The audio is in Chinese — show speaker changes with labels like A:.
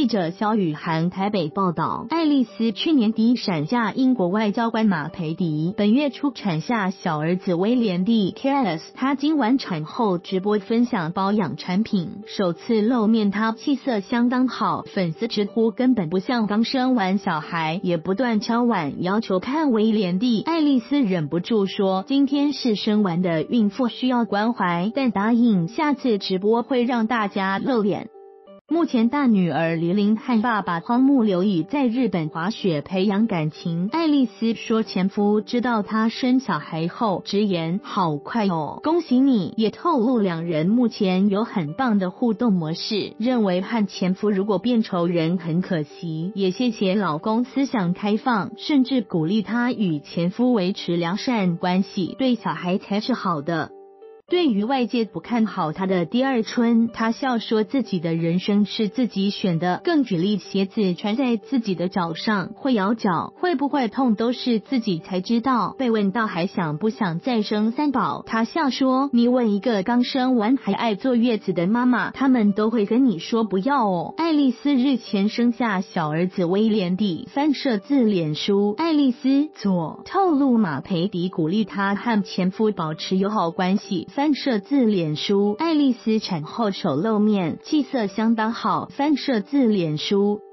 A: 记者肖雨涵台北报道，爱丽丝去年底闪嫁英国外交官马培迪，本月初产下小儿子威廉蒂 Charles。她今晚产后直播分享保养产品，首次露面，她气色相当好，粉丝直呼根本不像刚生完小孩，也不断敲碗要求看威廉蒂。爱丽丝忍不住说，今天是生完的孕妇需要关怀，但答应下次直播会让大家露脸。目前大女儿黎琳和爸爸荒木留已在日本滑雪培养感情。爱丽丝说，前夫知道她生小孩后直言好快哦，恭喜你，也透露两人目前有很棒的互动模式，认为和前夫如果变仇人很可惜，也谢谢老公思想开放，甚至鼓励她与前夫维持良善关系，对小孩才是好的。对于外界不看好她的第二春，她笑说自己的人生是自己选的，更举例鞋子穿在自己的脚上会咬脚，会不会痛都是自己才知道。被问到还想不想再生三宝，她笑说，你问一个刚生完还爱坐月子的妈妈，他们都会跟你说不要哦。爱丽丝日前生下小儿子威廉蒂，翻摄自脸书，爱丽丝左透露马培迪鼓励她和前夫保持友好关系，翻摄自脸书，爱丽丝产后首露面，气色相当好，翻摄自脸书。